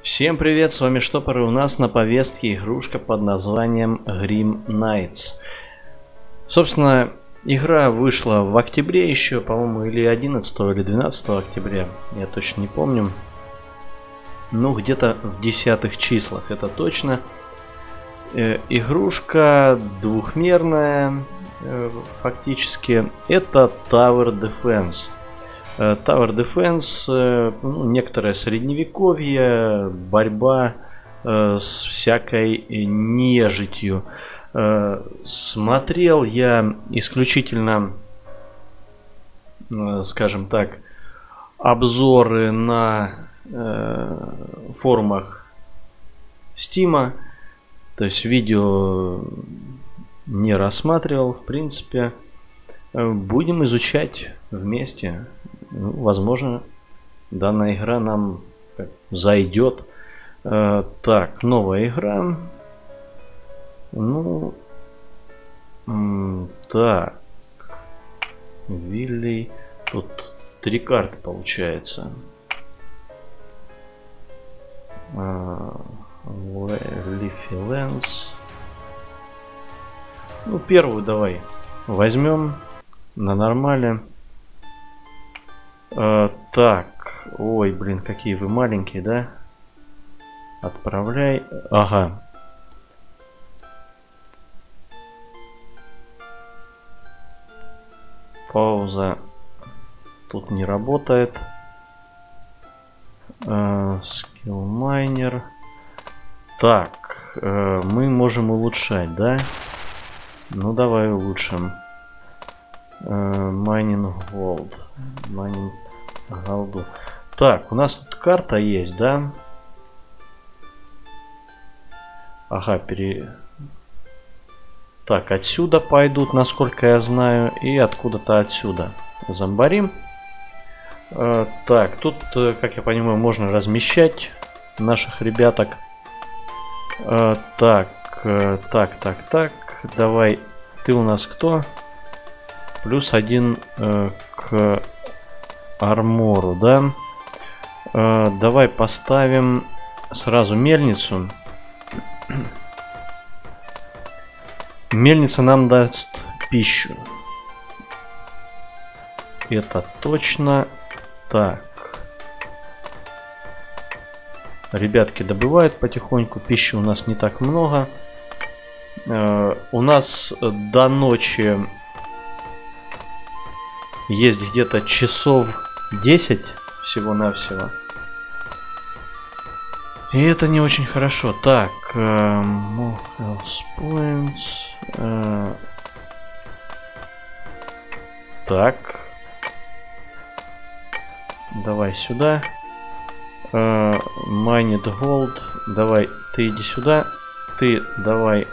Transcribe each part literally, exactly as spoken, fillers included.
Всем привет, с вами Штопор, и у нас на повестке игрушка под названием Grim Knights. Собственно, игра вышла в октябре еще, по-моему, или одиннадцатого, или двенадцатого октября, я точно не помню. Ну, где-то в десятых числах, это точно. Э, игрушка двухмерная, э, фактически, это Tower Defense. Tower Defense, ну, некоторое средневековье, борьба э, с всякой нежитью. Э, смотрел я исключительно, э, скажем так, обзоры на э, форумах Steam, то есть видео не рассматривал, в принципе. Будем изучать вместе. Ну, возможно, данная игра нам зайдет. Э, так, новая игра. Ну, так. Вилли. Тут три карты получается. Лифи Лэнс. Ну, первую давай возьмем на нормале. А, так, ой, блин, какие вы маленькие, да? Отправляй. Ага. Пауза тут не работает. Скилл майнер. Так, а, мы можем улучшать, да? Ну, давай улучшим. Майнинг голд. Майнинг голду. Так, у нас тут карта есть, да? Ага, пере... Так, отсюда пойдут, насколько я знаю, и откуда-то отсюда. Зомбарим. А, так, тут, как я понимаю, можно размещать наших ребяток. А, так, так, так, так. Давай, ты у нас кто? Плюс один э, к армору, да? Э, давай поставим сразу мельницу. Мельница нам даст пищу. Это точно. Так. Ребятки добывают потихоньку. Пищи у нас не так много. Э, у нас до ночи есть где-то часов десять всего-навсего. И это не очень хорошо. Так. Э, points, э, так. Давай сюда. Э, Mined Gold. Давай, ты иди сюда. Ты давай.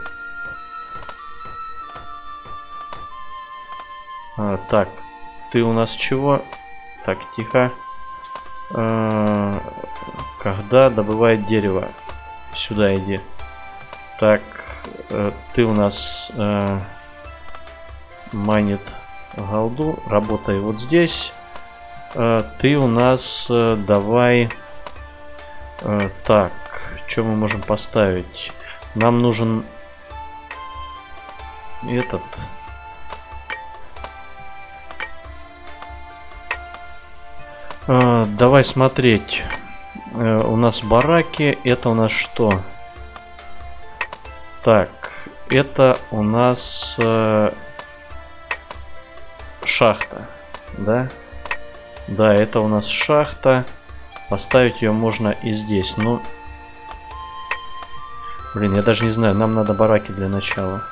А, так. Ты у нас чего? Так, тихо. Э-э- когда добывает дерево? Сюда иди. Так, э- ты у нас э- майнит голду. Работай вот здесь. Э- ты у нас э- давай. Э- так, что мы можем поставить? Нам нужен этот. Uh, давай смотреть. Uh, у нас бараки. Это у нас что? Так. Это у нас uh, шахта. Да? Да, это у нас шахта. Поставить ее можно и здесь. Ну, блин, я даже не знаю. Нам надо бараки для начала.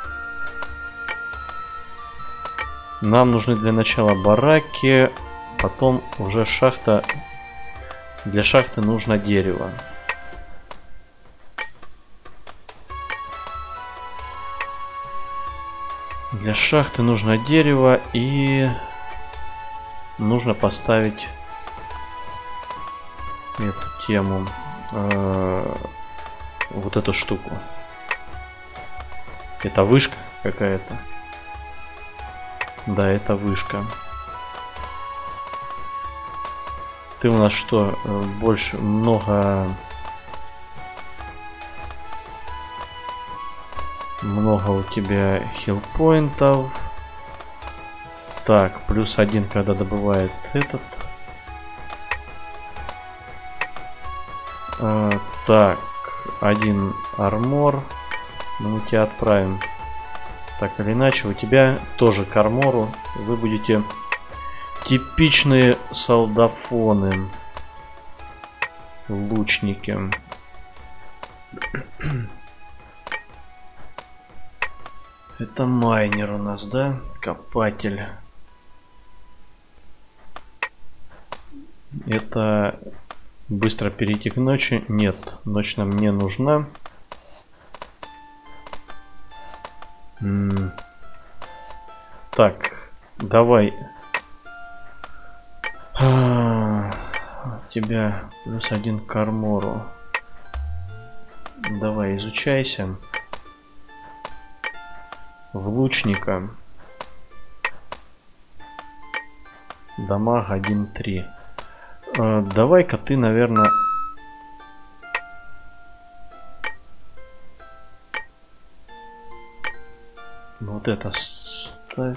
Нам нужны для начала бараки. Потом уже шахта. Для шахты нужно дерево. Для шахты нужно дерево. И нужно поставить эту тему. Э, вот эту штуку. Это вышка какая-то. Да, это вышка. Ты у нас что, больше много Много у тебя хилпоинтов. Так, плюс один, когда добывает этот. А, так, один армор. Ну, мы тебя отправим. Так или иначе, у тебя тоже к армору. Вы будете типичные солдафоны. Лучники. Это майнер у нас, да? Копатель. Это быстро перейти к ночи. Нет, ночь нам не нужна. М-м. Так, давай. А-а-а. У тебя плюс один к армору. Давай, изучайся. В лучника. Дамаг один три. Э, давай-ка ты, наверное... Вот это ставь.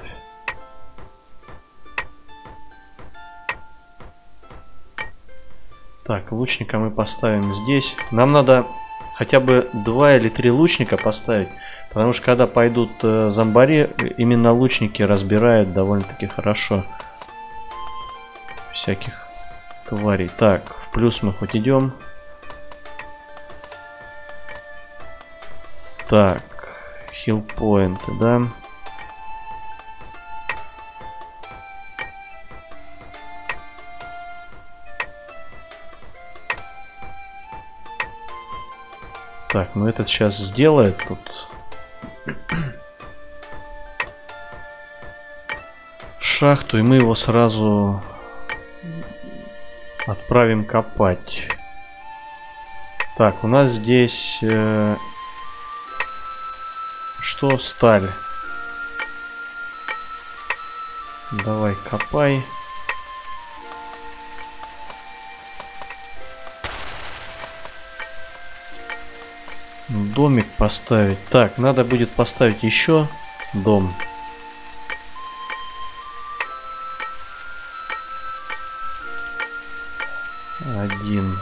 Так, лучника мы поставим здесь. Нам надо хотя бы два или три лучника поставить. Потому что когда пойдут э, зомбари, именно лучники разбирают довольно-таки хорошо всяких тварей. Так, в плюс мы хоть идем. Так, хилпоинты, да. Так, ну этот сейчас сделает тут. Шахту, и мы его сразу отправим копать. Так, у нас здесь э, что? Сталь. Давай, копай. Домик поставить. Так, надо будет поставить еще дом. Один.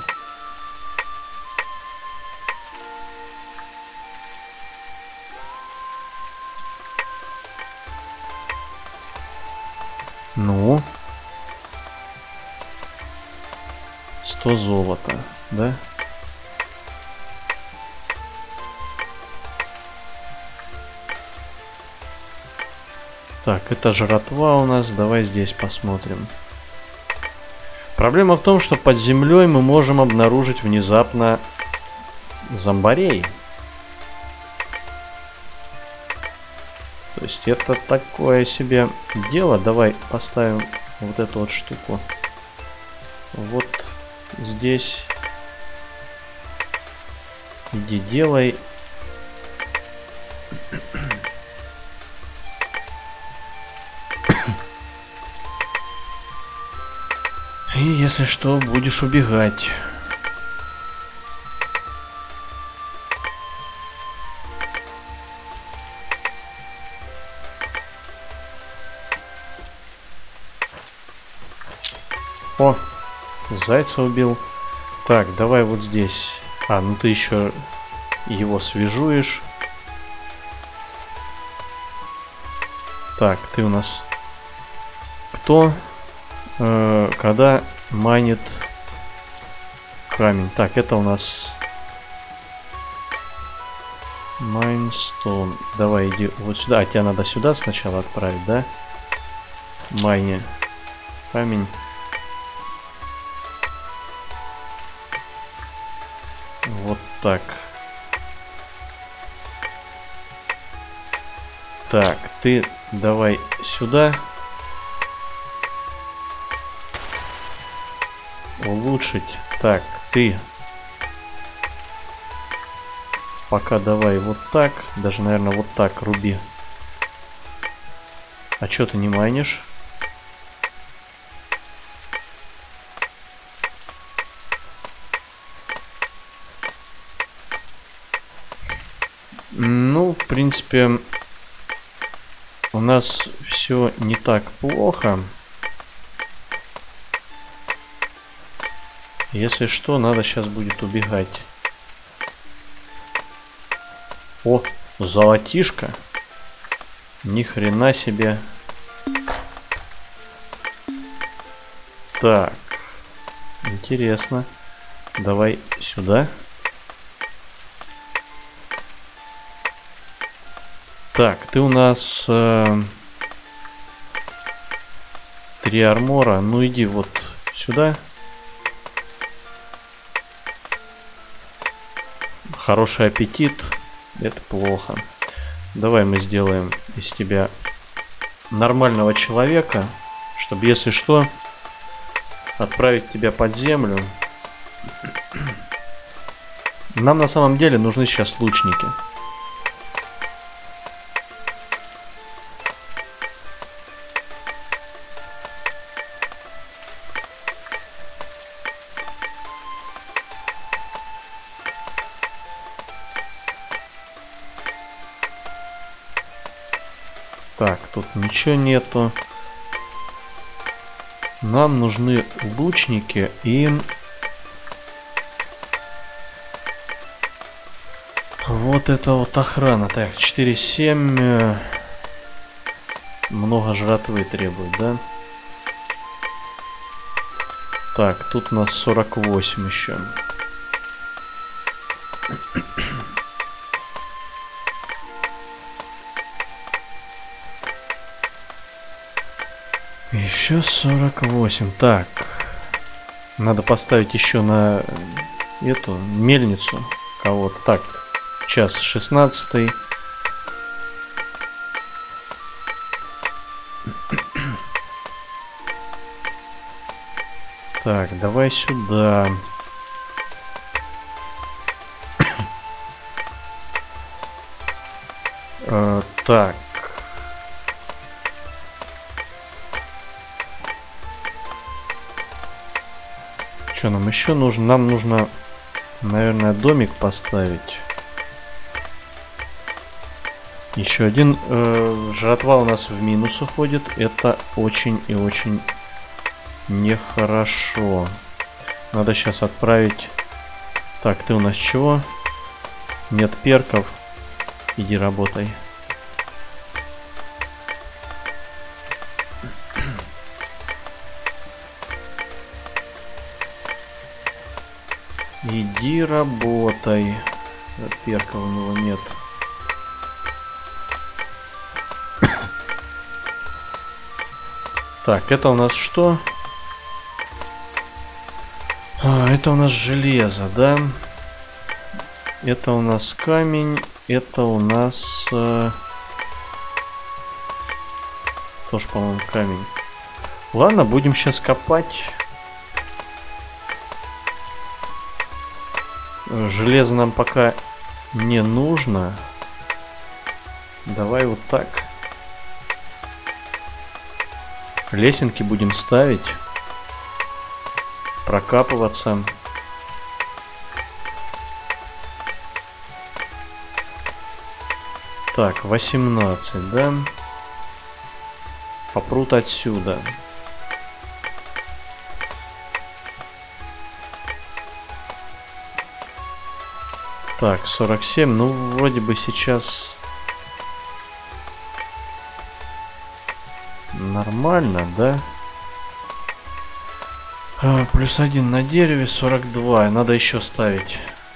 Ну. сто золота, да? Так, это жратва у нас. Давай здесь посмотрим. Проблема в том, что под землей мы можем обнаружить внезапно зомбарей. То есть это такое себе дело. Давай поставим вот эту вот штуку. Вот здесь. Иди делай. И если что, будешь убегать. О, зайца убил. Так, давай вот здесь. А, ну ты еще его свяжуешь. Так, ты у нас кто? Э, когда майнит камень. Так, это у нас майнстоун. Давай иди вот сюда. А тебя надо сюда сначала отправить, да? Майни камень. Вот так. Так, ты давай сюда. Улучшить. Так, ты пока давай вот так. Даже, наверное, вот так руби. А чё ты не майнишь? Ну, в принципе, у нас все не так плохо. Если что, надо сейчас будет убегать. О, золотишко. Ни хрена себе. Так. Интересно. Давай сюда. Так, ты у нас э, три армора. Ну иди вот сюда. Хороший аппетит. Это плохо. Давай мы сделаем из тебя нормального человека, чтобы, если что, отправить тебя под землю. Нам на самом деле нужны сейчас лучники. Так, тут ничего нету. Нам нужны лучники и... Вот это вот охрана. Так, четыре семь. Много жратвы требует, да? Так, тут у нас сорок восемь еще. Еще сорок восемь. Так. Надо поставить еще на эту мельницу кого-то. Так. Час шестнадцатый. Так, давай сюда. э, так. Что нам еще нужно? Нам нужно, наверное, домик поставить. Еще один. Э, жратва у нас в минус уходит. Это очень и очень нехорошо. Надо сейчас отправить. Так, ты у нас чего? Нет перков. Иди работай. Иди работай. Перка у него нет. Так, это у нас что? А, это у нас железо, да? Это у нас камень. Это у нас... Э... Тоже, по-моему, камень. Ладно, будем сейчас копать. Железо нам пока не нужно. Давай вот так. Лесенки будем ставить. Прокапываться. Так, восемнадцать, да? Попрут отсюда. Так, сорок семь. Ну, вроде бы сейчас нормально, да? А, плюс один на дереве, сорок два. Надо еще ставить.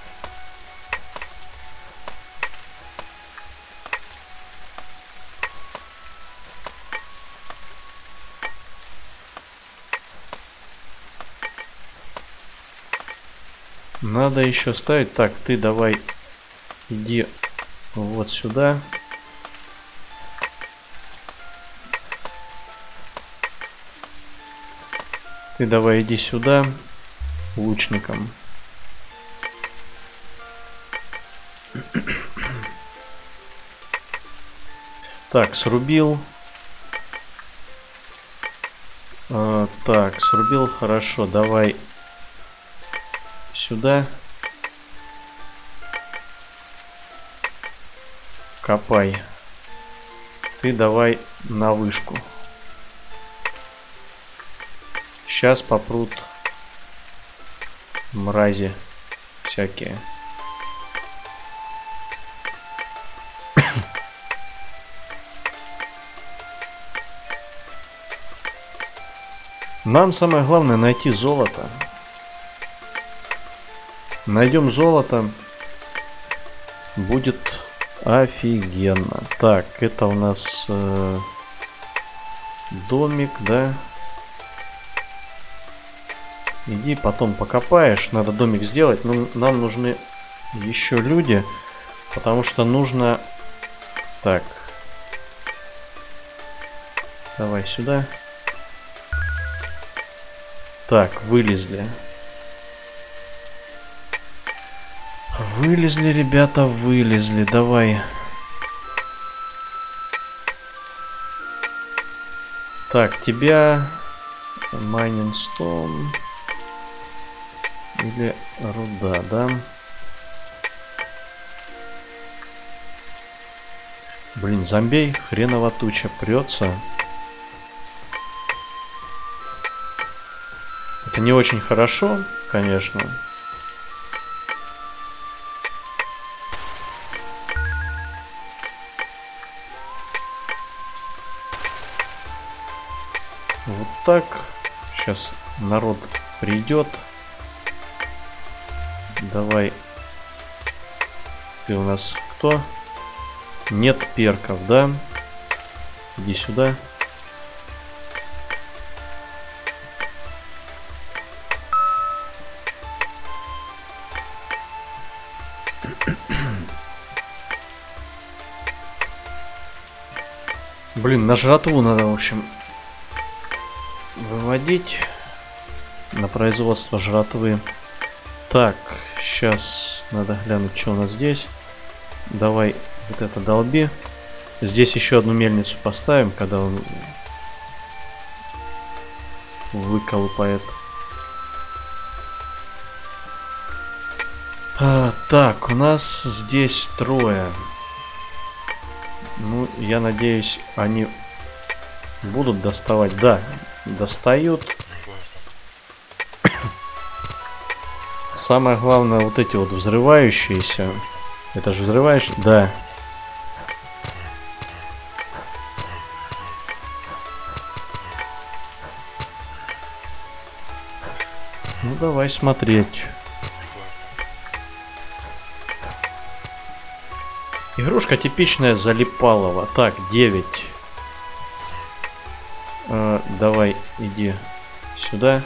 Надо еще ставить. Так, ты давай иди вот сюда. Ты давай иди сюда лучником. Так, срубил. А, так, срубил, хорошо. Давай сюда. копай. Ты давай на вышку. Сейчас попрут мрази всякие. Нам самое главное найти золото. Найдем золото. Будет офигенно. Так, это у нас э, домик, да? Иди потом покопаешь. Надо домик сделать. Но нам нужны еще люди. Потому что нужно... Так. Давай сюда. Так, вылезли. Вылезли, ребята, вылезли. Давай. Так, тебя... Майнинг стоун. Или руда, да? Блин, зомбей хреново туча прется. Это не очень хорошо, конечно. Вот так. Сейчас народ придет. Давай. Ты у нас кто? Нет перков, да? Иди сюда. Блин, на жратву надо, в общем, выводить на производство жратвы. Так, сейчас надо глянуть, что у нас здесь. Давай вот это долби. Здесь еще одну мельницу поставим, когда он выколупает. А, так, у нас здесь трое. Ну, я надеюсь, они будут доставать. Да, достают. Самое главное, вот эти вот взрывающиеся. Это же взрывающие? Да. Ну, давай смотреть. Игрушка типичная залипалова. Так, девять. Э, давай, иди сюда.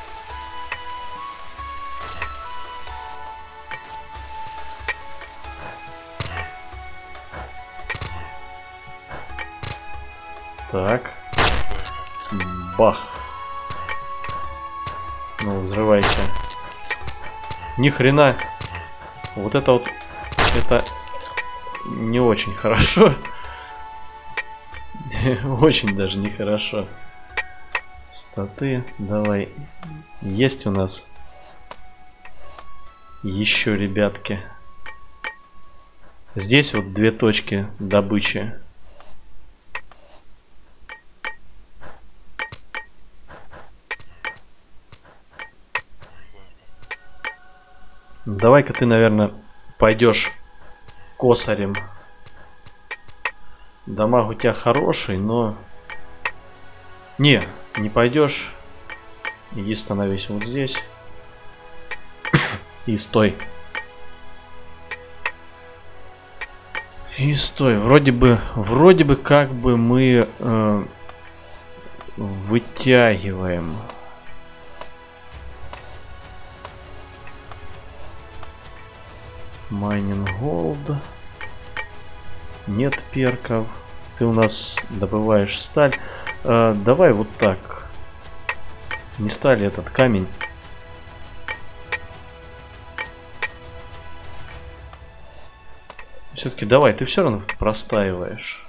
Так. Бах. Ну, взрывайся. Ни хрена. Вот это вот... Это... Не очень хорошо. Очень даже нехорошо. Статы. Давай. Есть у нас еще, ребятки. Здесь вот две точки добычи. Давай-ка ты, наверное, пойдешь косарем. Дамаг у тебя хороший, но... Не, не пойдешь. Иди становись вот здесь. И стой. И стой. Вроде бы, вроде бы как бы мы э, вытягиваем. Майнинг голд. Нет перков. Ты у нас добываешь сталь. Э, давай вот так. Не сталь, этот камень. Все-таки давай, ты все равно простаиваешь.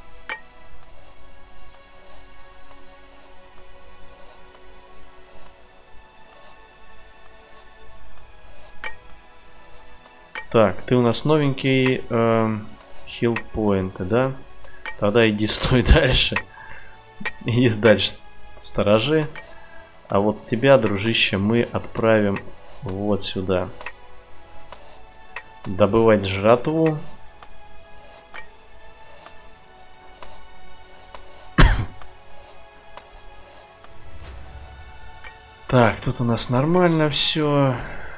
Так, ты у нас новенький. Э, хилпоинты, да? Тогда иди стой дальше. Иди дальше, сторожи. А вот тебя, дружище, мы отправим вот сюда. Добывать жратву. Так, тут у нас нормально все.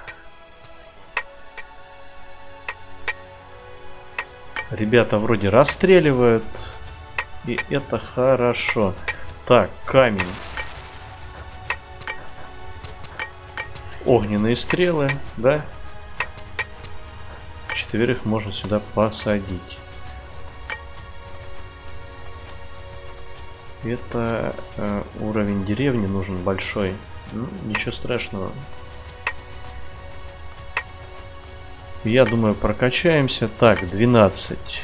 Ребята вроде расстреливают. И это хорошо. Так, камень. Огненные стрелы, да? Четверых можно сюда посадить. Это э, уровень деревни нужен большой. Ну, ничего страшного. Я думаю, прокачаемся. Так, двенадцать.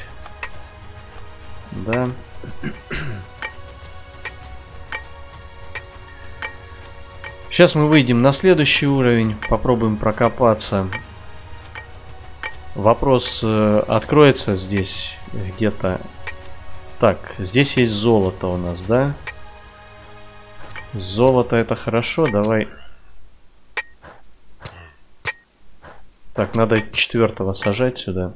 Да. Сейчас мы выйдем на следующий уровень. Попробуем прокопаться. Вопрос э, откроется здесь где-то. Так, здесь есть золото у нас, да? Золото это хорошо, давай. Так, надо четвертого сажать сюда.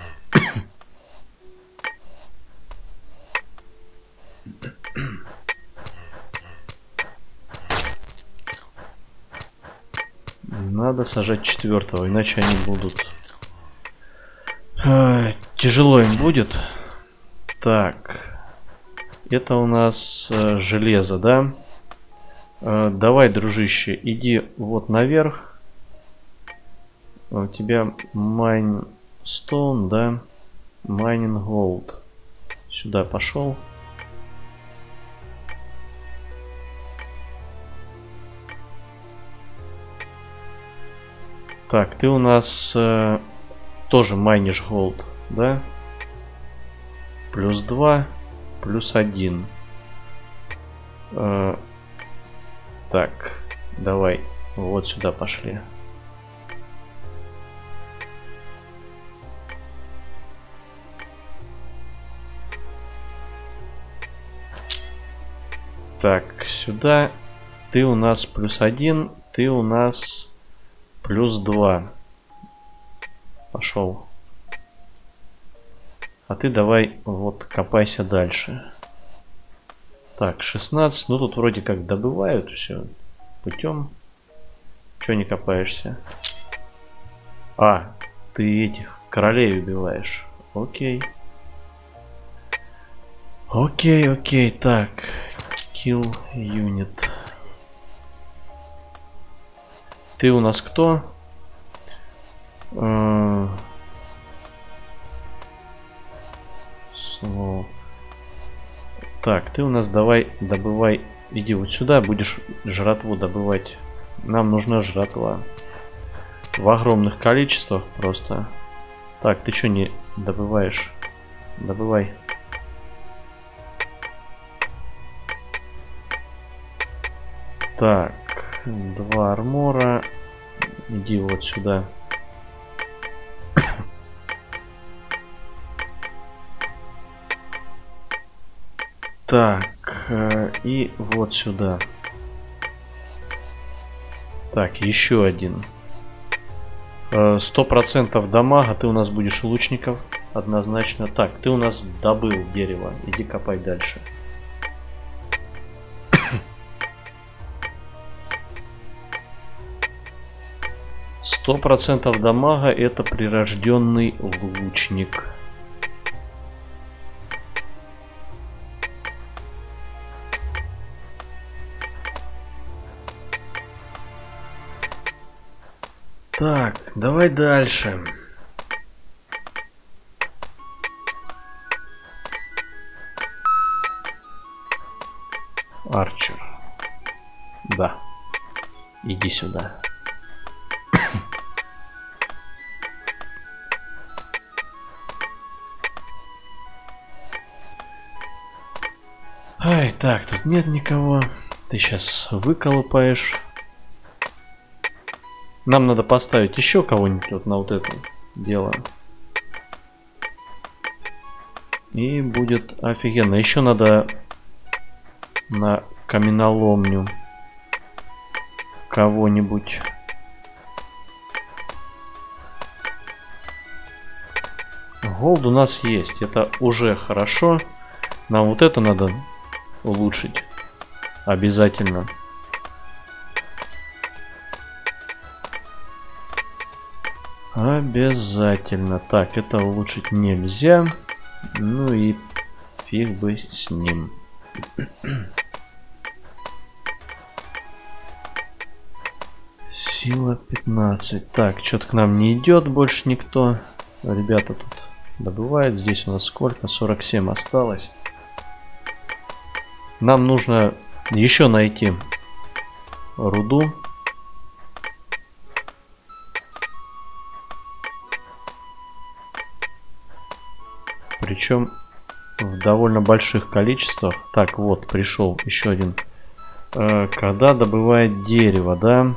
Надо сажать четвертого, иначе они будут... Э, тяжело им будет. Так. Это у нас э, железо, да? Э, давай, дружище, иди вот наверх. У тебя майнстоун, да? Майнинг голд. Сюда пошел. Так, ты у нас э, тоже майнишь голд, да? Плюс два, плюс один. Э, так, давай, вот сюда пошли. Так, сюда ты у нас плюс один, ты у нас... Плюс два. Пошел. А ты давай вот копайся дальше. Так, шестнадцать. Ну тут вроде как добывают все путем. Чего не копаешься? А, ты этих королей убиваешь. Окей. Окей, окей. Так. Kill unit. Ты у нас кто? Слово. Так, ты у нас давай добывай. Иди вот сюда, будешь жратву добывать. Нам нужна жратва. В огромных количествах просто. Так, ты что не добываешь? Добывай. Так. Два армора. Иди вот сюда. Так. И вот сюда. Так, еще один. Сто процентов дамага. Ты у нас будешь лучников. Однозначно. Так, ты у нас добыл дерево. Иди копай дальше. Сто процентов дамага это прирожденный лучник. Так, давай дальше. Арчер. Да. Иди сюда. Ай, так, тут нет никого. Ты сейчас выколупаешь. Нам надо поставить еще кого-нибудь вот на вот это дело. И будет офигенно. Еще надо на каменоломню кого-нибудь. Голд у нас есть. Это уже хорошо. Нам вот это надо улучшить. Обязательно. Обязательно. Так, это улучшить нельзя. Ну и фиг бы с ним. Сила пятнадцать. Так, что-то к нам не идет больше никто. Ребята тут добывают. Здесь у нас сколько? сорок семь осталось. Нам нужно еще найти руду. Причем в довольно больших количествах. Так, вот, пришел еще один. Э, когда добывает дерево, да?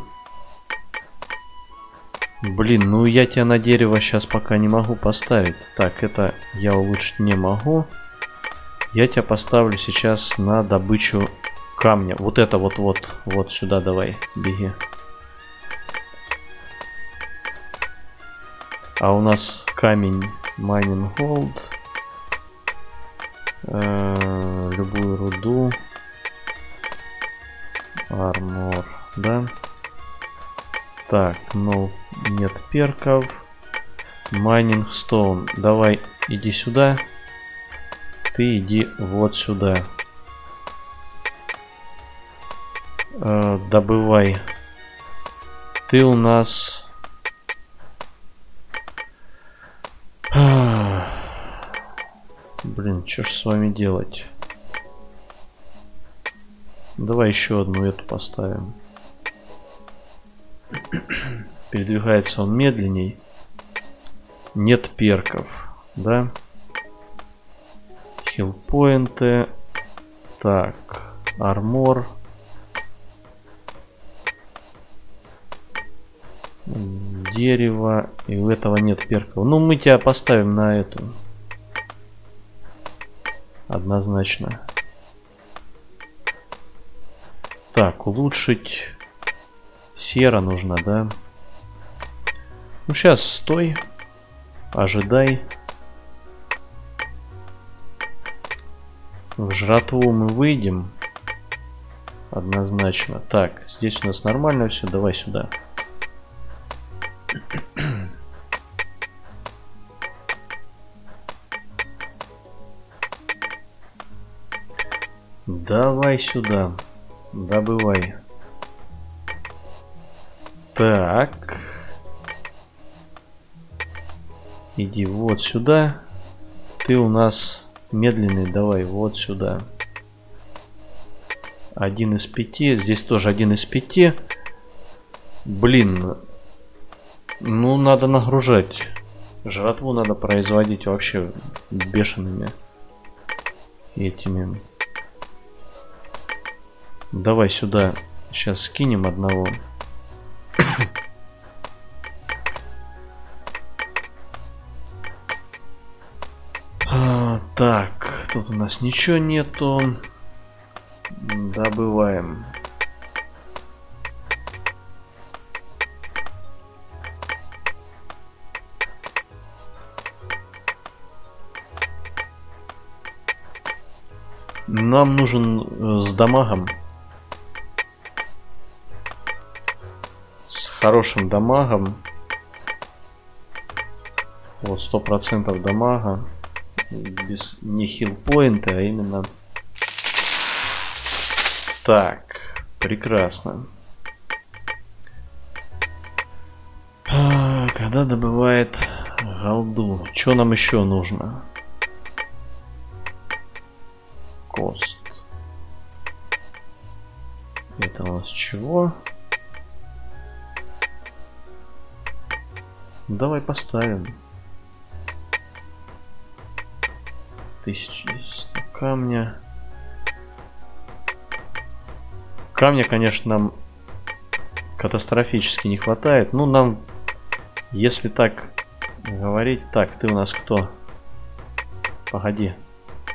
Блин, ну я тебя на дерево сейчас пока не могу поставить. Так, это я улучшить не могу. Я тебя поставлю сейчас на добычу камня. Вот это вот-вот. Вот сюда давай, беги. А у нас камень Mining Gold. Э, любую руду. Армор, да? Так, ну, нет перков. Mining Stone. Давай, иди сюда. Ты иди вот сюда. Э, добывай. Ты у нас... Блин, что ж с вами делать? Давай еще одну эту поставим. Передвигается он медленней. Нет перков, да? Хилпоинты. Так, армор. Дерево. И у этого нет перков. Ну, мы тебя поставим на эту. Однозначно. Так, улучшить. Сера нужна, да? Ну, сейчас стой. Ожидай. В жратву мы выйдем. Однозначно. Так, здесь у нас нормально все. Давай сюда. Давай сюда. Добывай. Так. Иди вот сюда. Ты у нас медленный. Давай вот сюда. Один из пяти. Здесь тоже один из пяти. Блин. Ну, надо нагружать. Жратву надо производить вообще бешеными этими. Давай сюда. Сейчас скинем одного. а, так, тут у нас ничего нету. Добываем. Нам нужен с дамагом. С хорошим дамагом. Вот сто процентов дамага. Без не хилпоинта, а именно... Так, прекрасно. А, когда добывает голду? Что нам еще нужно? Кост. Это у нас чего? Давай поставим. Тысяча камня. Камня, конечно, нам катастрофически не хватает. Ну, нам, если так говорить... Так, ты у нас кто? Погоди.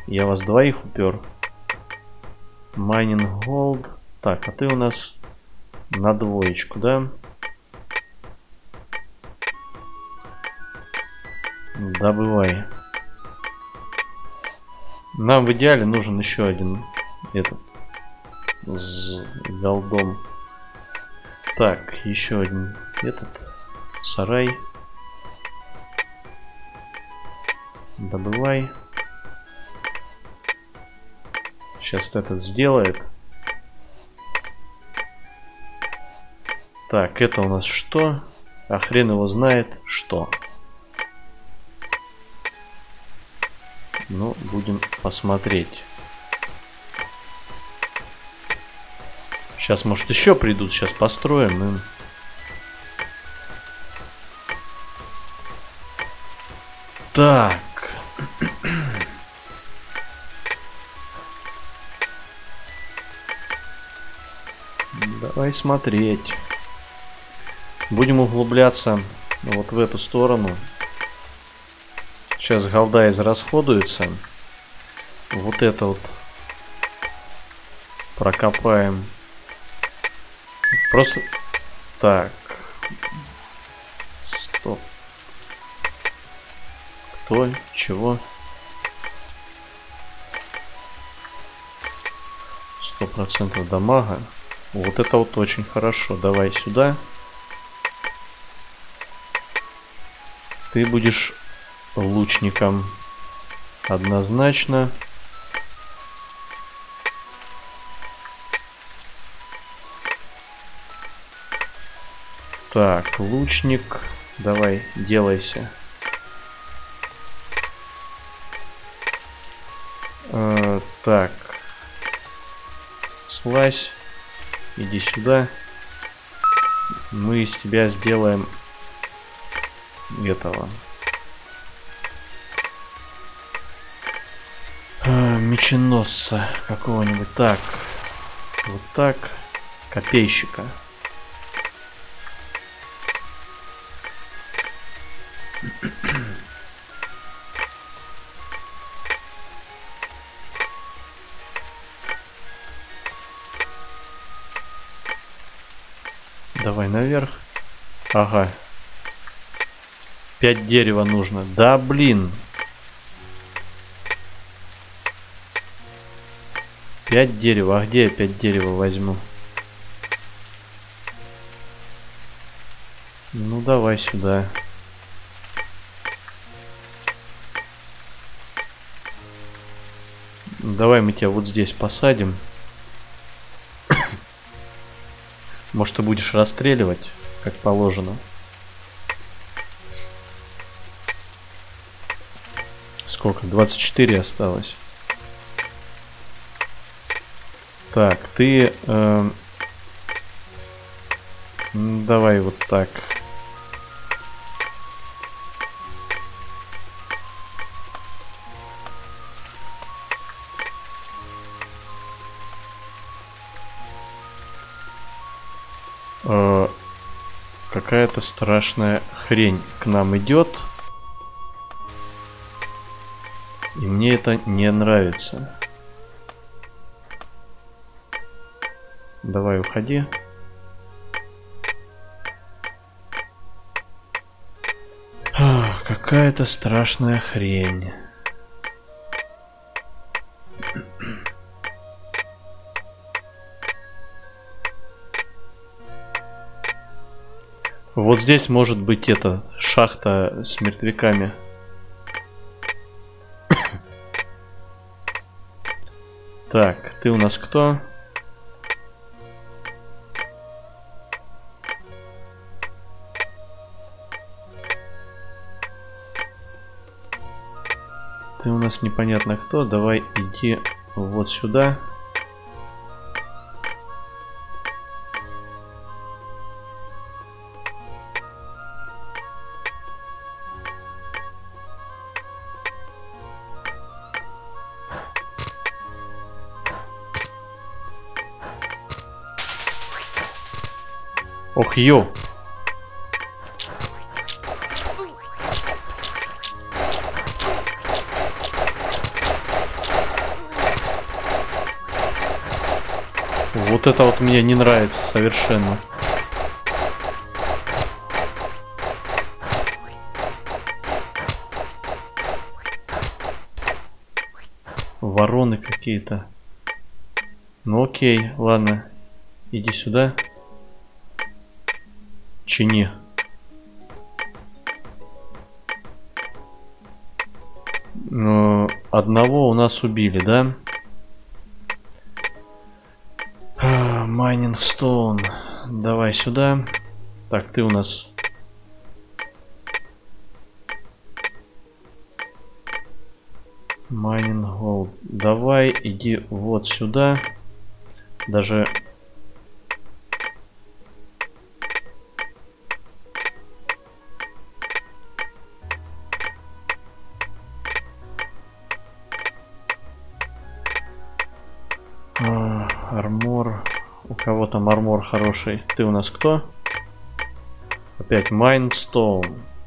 Я вас двоих упер. Майнинг голд. Так, а ты у нас на двоечку, да? Добывай. Нам в идеале нужен еще один этот с голдом. Так, еще один этот сарай. Добывай. Сейчас этот сделает. Так, это у нас что? А хрен его знает, что. Ну, будем посмотреть. Сейчас, может, еще придут. Сейчас построим им. Так. Давай смотреть. Будем углубляться вот в эту сторону. Сейчас голда израсходуется. Вот это вот прокопаем. Просто... Так. Стоп. Кто? Чего? Сто процентов дамага. Вот это вот очень хорошо. Давай сюда. Ты будешь лучником. Однозначно. Так, лучник. Давай, делайся. Э, так. Слазь. Иди сюда. Мы из тебя сделаем этого. Э, меченосца какого-нибудь. Так. Вот так. Копейщика. Давай наверх. Ага. Пять дерева нужно. Да, блин. Пять дерева. А где я пять дерева возьму? Ну, давай сюда. Давай мы тебя вот здесь посадим. Может, ты будешь расстреливать, как положено. Сколько? двадцать четыре осталось. Так, ты... Э, давай вот так. Э, какая-то страшная хрень к нам идет. И мне это не нравится. Давай, уходи. Ах, какая-то страшная хрень. Вот здесь может быть эта шахта с мертвяками. Так, ты у нас кто? Ты у нас непонятно кто. Давай иди вот сюда. Ох, ё. вот это вот мне не нравится совершенно. Вороны какие-то. Ну окей, ладно. Иди сюда. Чини. Ну, одного у нас убили, да? Майнинг стоун. Давай сюда. Так, ты у нас... Майнинг голд. Давай, иди вот сюда. Даже... Армор. У кого там армор хороший? Ты у нас кто? Опять майнстоун.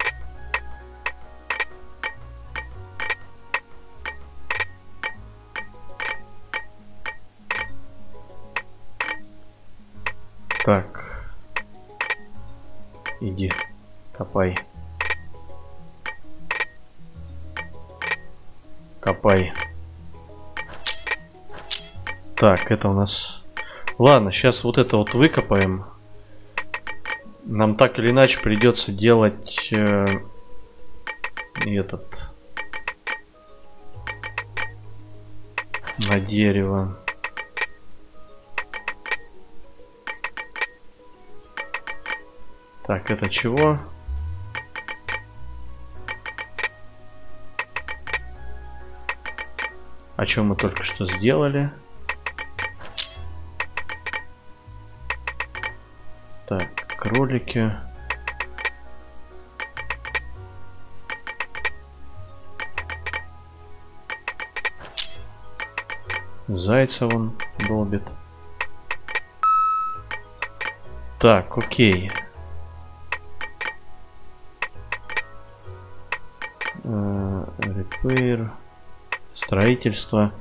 Так. Иди, копай. Копай. Так, это у нас... Ладно, сейчас вот это вот выкопаем. Нам так или иначе придется делать э, этот на дерево. Так, это чего? О чем мы только что сделали? Так, кролики. Зайца вон долбит. Так, окей. Repair. Строительство.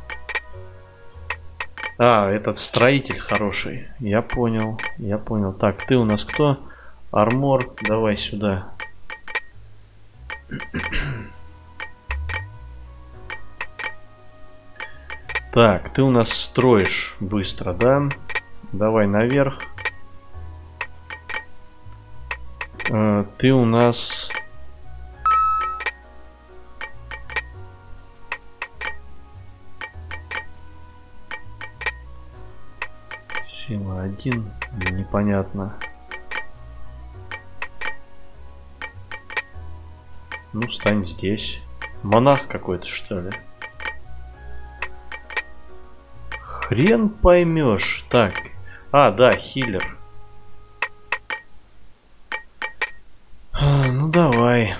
А, этот строитель хороший. Я понял, я понял. Так, ты у нас кто? Армор, давай сюда. Так, ты у нас строишь быстро, да? Давай наверх. Э, ты у нас... Сила один, непонятно. Ну, стань здесь. Монах какой-то, что ли? Хрен поймешь. Так. А, да, хиллер. А, ну, давай.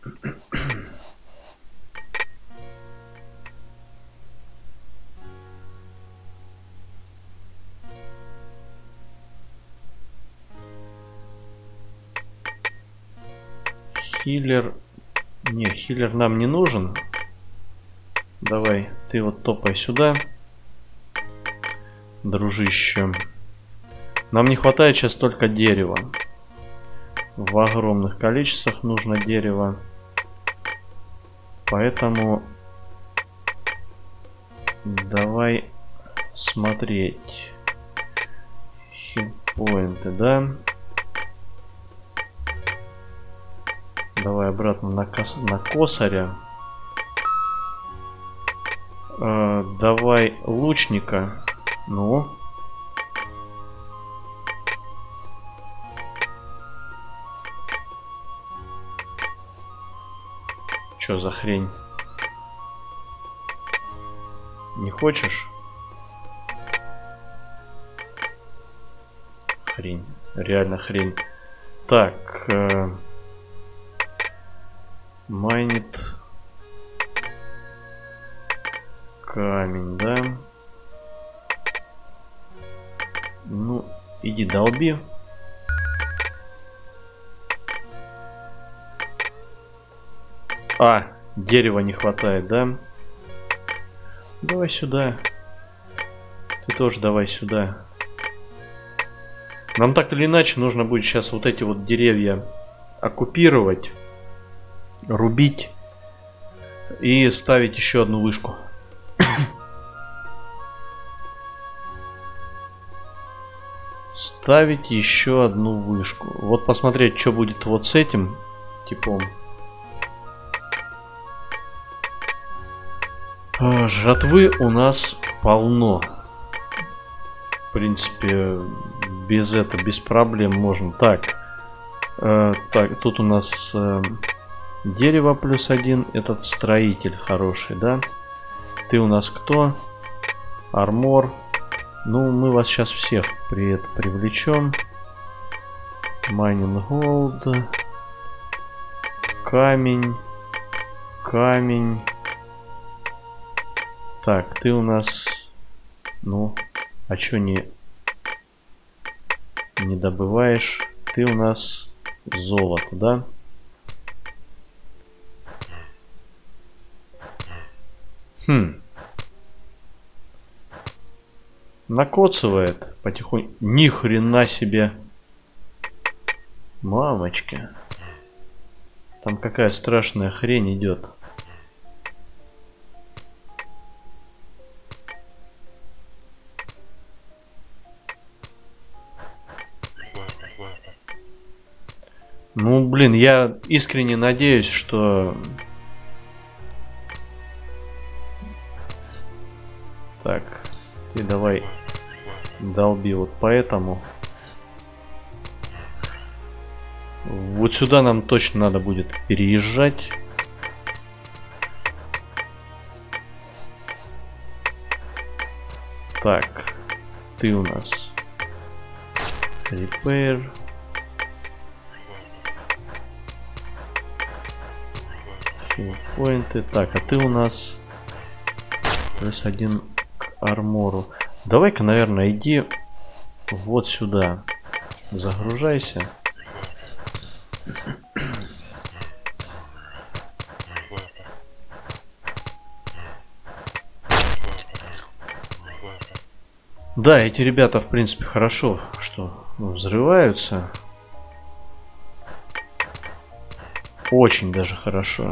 Хиллер. Не, хиллер нам не нужен. Давай, ты вот топай сюда. Дружище. Нам не хватает сейчас только дерева. В огромных количествах нужно дерево. Поэтому давай смотреть. Хитпоинты, да? Давай обратно на, кос на косаря. Э, давай лучника. Ну. Чё за хрень? Не хочешь? Хрень. Реально хрень. Так. Э Майнит камень, да? Ну, иди долби. А, дерева не хватает, да? Давай сюда. Ты тоже давай сюда. Нам так или иначе нужно будет сейчас вот эти вот деревья оккупировать, рубить и ставить еще одну вышку. Ставить еще одну вышку. Вот посмотреть, что будет вот с этим типом. Жратвы у нас полно. В принципе, без этого, без проблем можно. Так, э, так, тут у нас э, дерево плюс один. Этот строитель хороший, да? Ты у нас кто? Армор. Ну, мы вас сейчас всех при этом привлечем. Майнинг голд. Камень. Камень. Так, ты у нас... Ну, а чё не... Не добываешь? Ты у нас золото, да? Хм. Накоцывает потихоньку. Ни хрена себе. Мамочка. Там какая страшная хрень идет. Ну, блин, я искренне надеюсь, что... Так, ты давай долби вот поэтому. Вот сюда нам точно надо будет переезжать. Так, ты у нас repair. Поинты. Так, а ты у нас плюс один к армору. Давай-ка, наверное, иди вот сюда. Загружайся. Да, эти ребята, в принципе, хорошо, что ну, взрываются. Очень даже хорошо.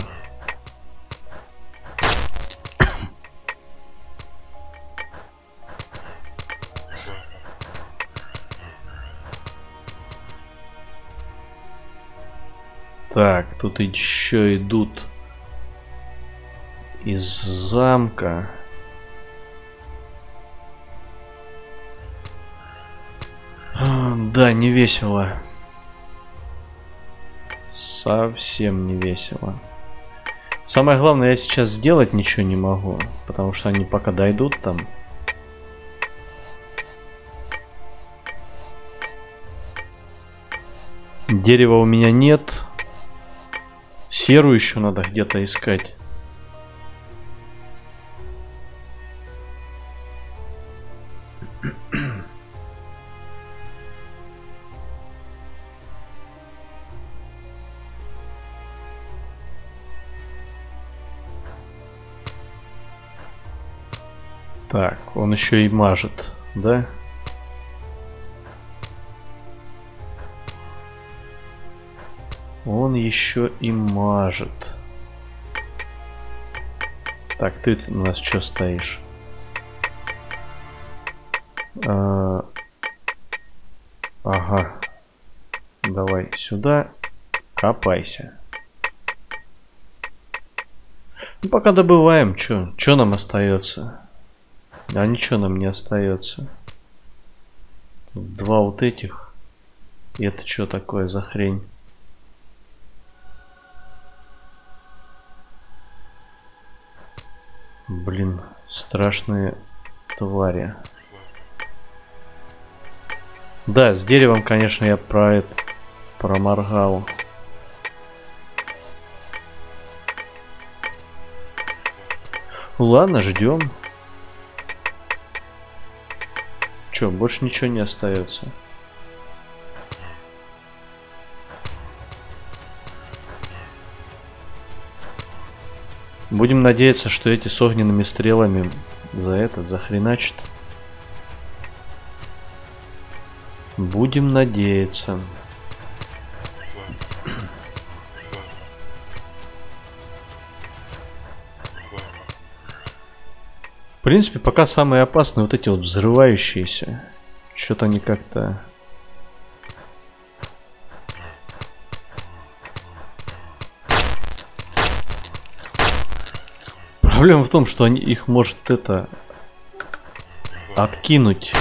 Так, тут еще идут из замка. А, да, не весело. Совсем не весело. Самое главное, я сейчас сделать ничего не могу, потому что они пока дойдут там. Дерева у меня нет. Серу еще надо где-то искать. Так, он еще и мажет, да? Он еще и мажет. Так, ты у нас что стоишь? А, ага. Давай сюда. Копайся. Ну, пока добываем. Что? Что нам остается? А ничего нам не остается. Тут два вот этих. И это что такое за хрень? Блин, страшные твари. Да, с деревом, конечно, я про это проморгал. Ладно, ждем. Че, больше ничего не остается. Будем надеяться, что эти с огненными стрелами за это захреначат. Будем надеяться. В принципе, пока самые опасные вот эти вот взрывающиеся. Что-то они как-то... Проблема в том, что они, их может это откинуть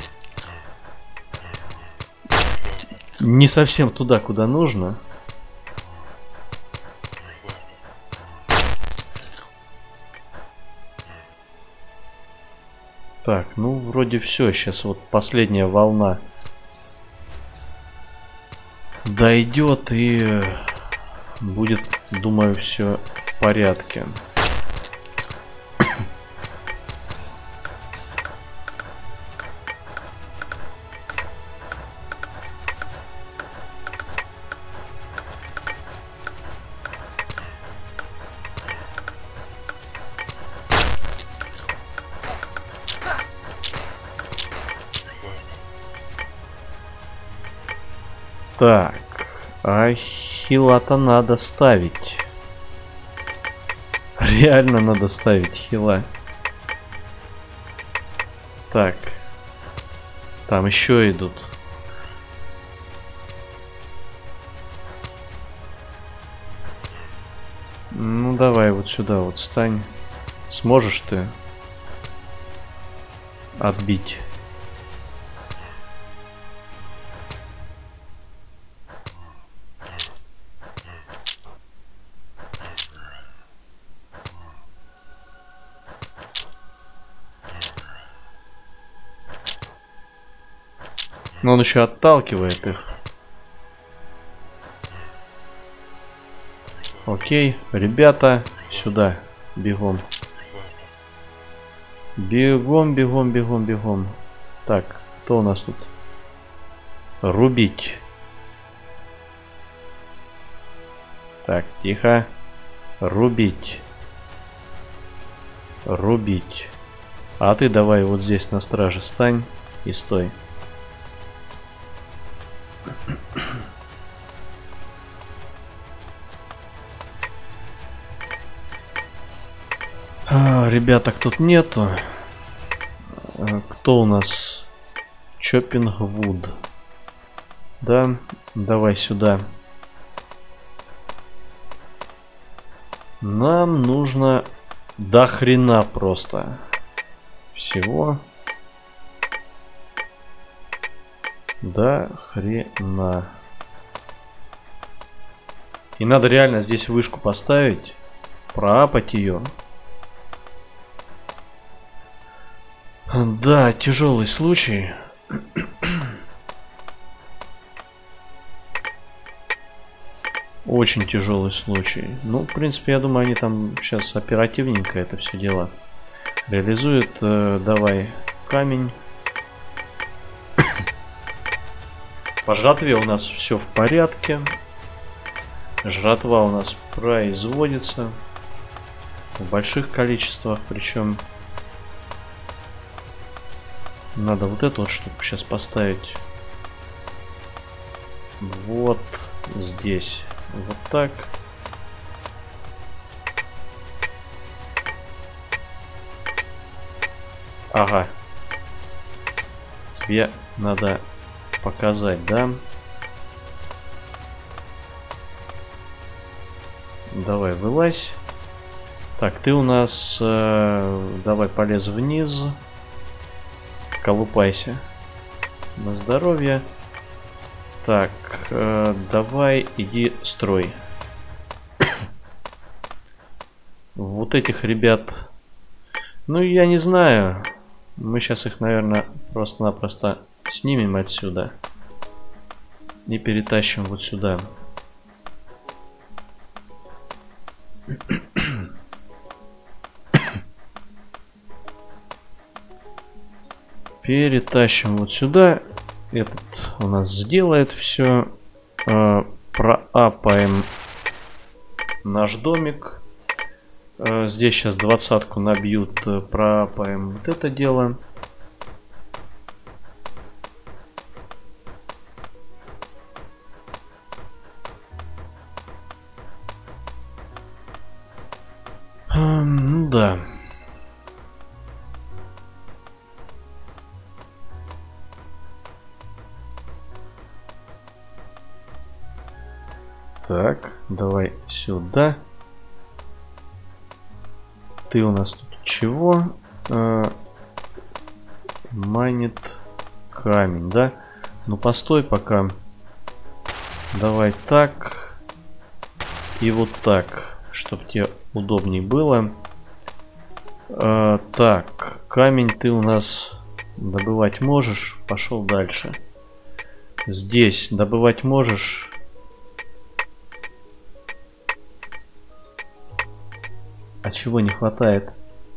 не совсем туда, куда нужно. Так, ну вроде все. Сейчас вот последняя волна дойдет и будет, думаю, все в порядке. Так, а хила-то надо ставить. Реально надо ставить хила. Так. Там еще идут. Ну давай вот сюда вот стань. Сможешь ты отбить? Но он еще отталкивает их. Окей, ребята, сюда, бегом. Бегом, бегом, бегом, бегом. Так, кто у нас тут? Рубить. Так, тихо. Рубить. Рубить. А ты давай вот здесь на страже стань и стой. А, ребяток тут нету. А, кто у нас? Чоппинг-вуд. Да, давай сюда. Нам нужно до хрена просто всего. До хрена. И надо реально здесь вышку поставить, проапать ее. Да, тяжелый случай. Очень тяжелый случай. Ну, в принципе, я думаю, они там сейчас оперативненько это все дело реализуют. Э, давай камень. По жратве у нас все в порядке. Жратва у нас производится в больших количествах, причем надо вот эту вот штуку сейчас поставить вот здесь, вот так. Ага, тебе надо показать, да? Давай, вылазь. Так, ты у нас э, давай полез вниз. Колупайся. На здоровье. Так, э, давай иди строй. Вот этих ребят. Ну, я не знаю. Мы сейчас их, наверное, просто-напросто снимем отсюда. И перетащим вот сюда. Перетащим вот сюда. Этот у нас сделает все. Э, проапаем наш домик. Э, здесь сейчас двадцатку набьют. Э, проапаем вот это дело. Ну да. Так, давай сюда. Ты у нас тут чего? А, майнит камень, да? Ну постой пока. Давай так. И вот так, чтобы тебе удобнее было. А, так, камень ты у нас добывать можешь. Пошел дальше. Здесь добывать можешь. А чего не хватает?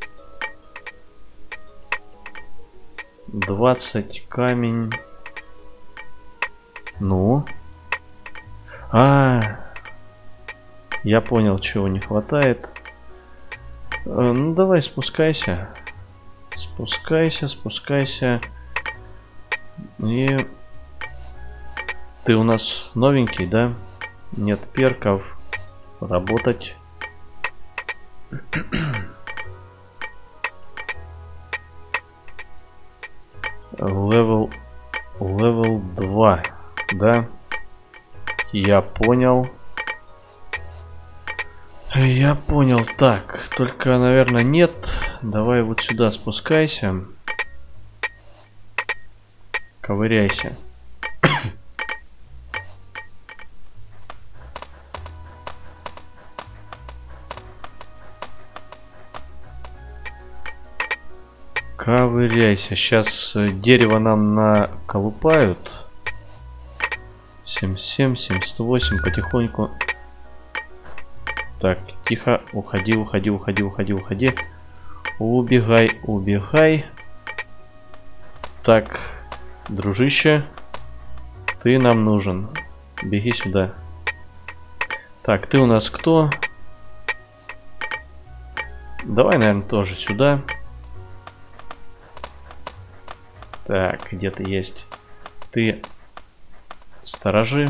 двадцать камень. Ну. А, я понял, чего не хватает. Ну давай спускайся. Спускайся, спускайся. И ты у нас новенький, да? Нет перков. Работать. Левел, левел два, да? Я понял. Я понял. Так, только, наверное, нет. Давай вот сюда спускайся. Ковыряйся. Ковыряйся. Сейчас дерево нам наколупают. семьдесят семь, семьдесят восемь. Потихоньку. Так, тихо. Уходи, уходи, уходи, уходи, уходи. Убегай, убегай. Так, дружище. Ты нам нужен. Беги сюда. Так, ты у нас кто? Давай, наверное, тоже сюда. Так, где ты есть? Ты сторожи.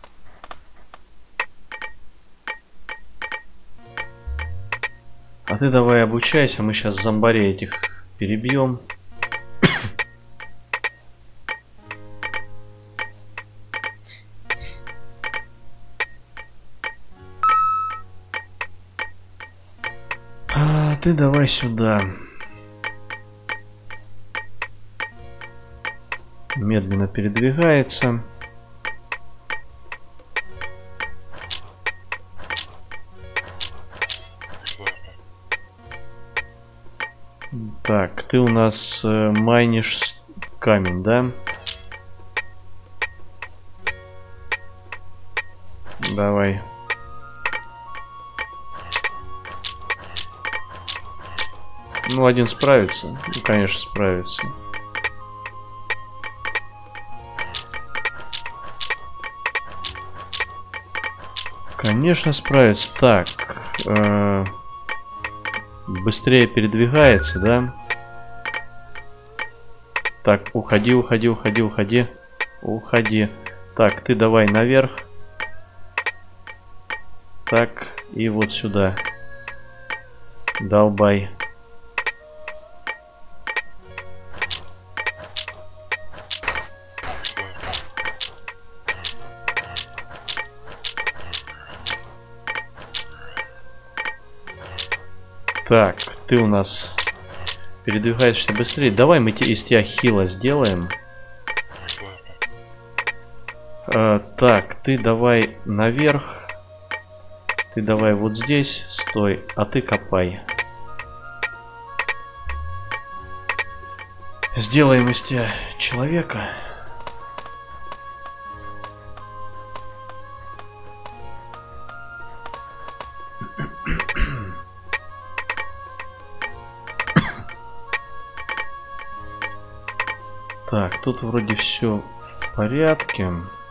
А ты давай обучайся, мы сейчас зомбарей этих перебьем. А ты давай сюда. Медленно передвигается. Так, ты у нас э, майнишь камень, да? Давай. Ну, один справится. Ну, конечно, справится. Конечно, справится. Так. Э, быстрее передвигается, да? Так, уходи, уходи, уходи, уходи. Уходи. Так, ты давай наверх. Так, и вот сюда. Долбай. Так, ты у нас передвигаешься быстрее. Давай мы из тебя хила сделаем. А, так, ты давай наверх. Ты давай вот здесь. Стой, а ты копай. Сделаем из тебя человека. Так, тут вроде все в порядке.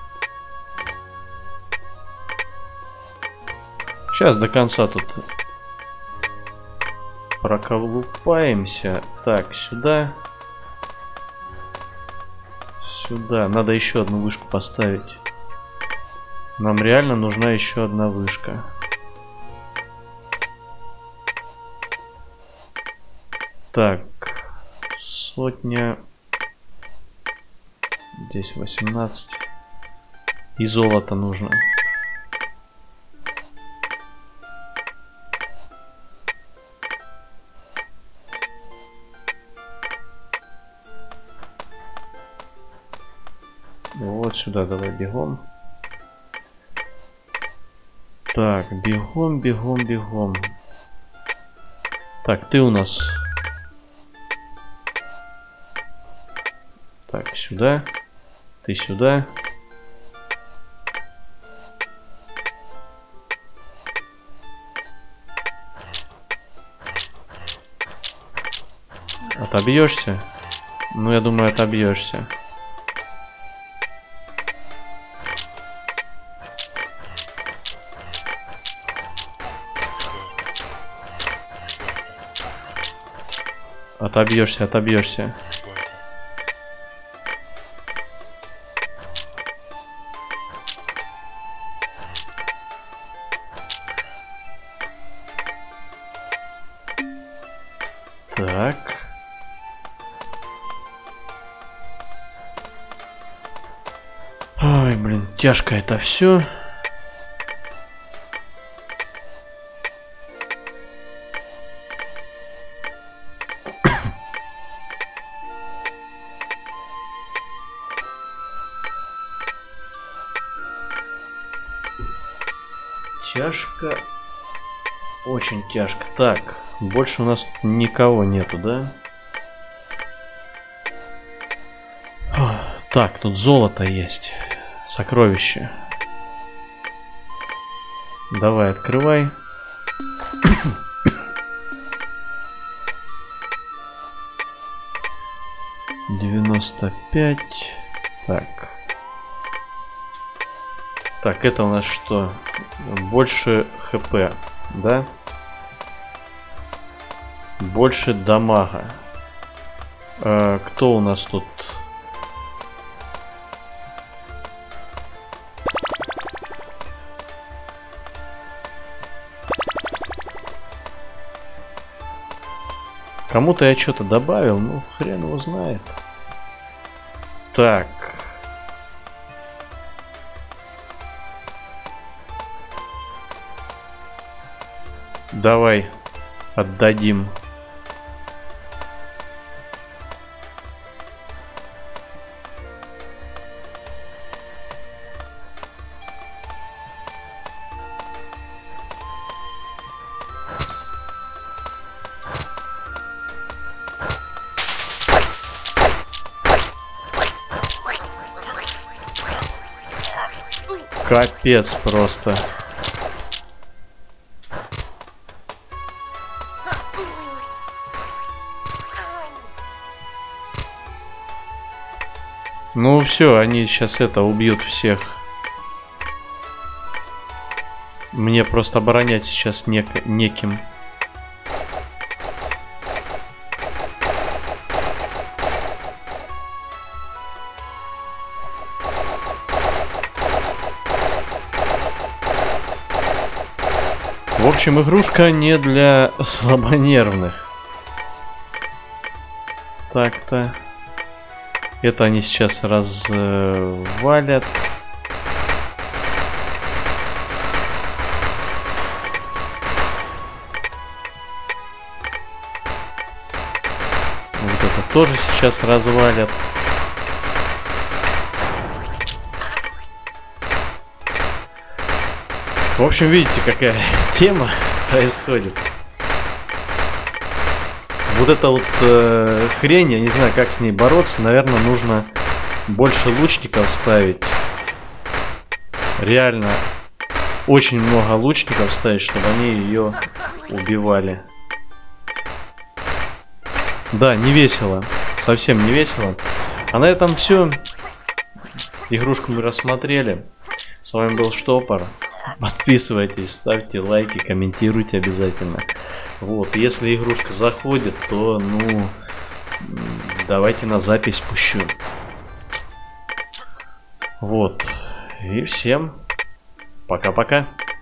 Сейчас до конца тут проколупаемся. Так, сюда. Сюда. Надо еще одну вышку поставить. Нам реально нужна еще одна вышка. Так, сотня. Здесь восемнадцать. И золото нужно. Вот сюда давай бегом. Так, бегом, бегом, бегом. Так, ты у нас... Так, сюда. Ты сюда. Отобьешься? Ну, я думаю, отобьешься. Отобьешься, отобьешься. Так. Ой, блин, тяжко это все. Тяжко. Очень тяжко. Так, больше у нас никого нету, да? Так, тут золото есть. Сокровище. Давай, открывай. девяносто пять. Так. Так, это у нас что? Больше хп, да? Больше дамага. А, кто у нас тут? Кому-то я что-то добавил, ну хрен его знает. Так. Давай отдадим. Капец просто. Ну все, они сейчас это убьют всех. Мне просто оборонять сейчас нек неким. В общем, игрушка не для слабонервных. Так-то. Это они сейчас развалят. Вот это тоже сейчас развалят. В общем, видите, какая тема происходит. Вот эта вот э, хрень, я не знаю, как с ней бороться. Наверное, нужно больше лучников ставить. Реально, очень много лучников ставить, чтобы они ее убивали. Да, не весело. Совсем не весело. А на этом все. Игрушку мы рассмотрели. С вами был Штопор. Подписывайтесь, ставьте лайки, комментируйте обязательно. Вот, если игрушка заходит, то, ну, давайте на запись пущу. Вот. И всем пока-пока.